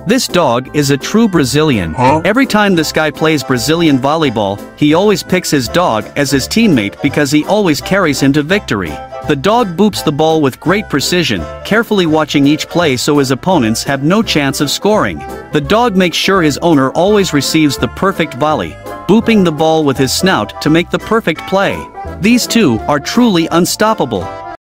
This dog is a true Brazilian. Every time this guy plays Brazilian volleyball, he always picks his dog as his teammate because he always carries him to victory. The dog boops the ball with great precision, carefully watching each play so his opponents have no chance of scoring. The dog makes sure his owner always receives the perfect volley, booping the ball with his snout to make the perfect play. These two are truly unstoppable.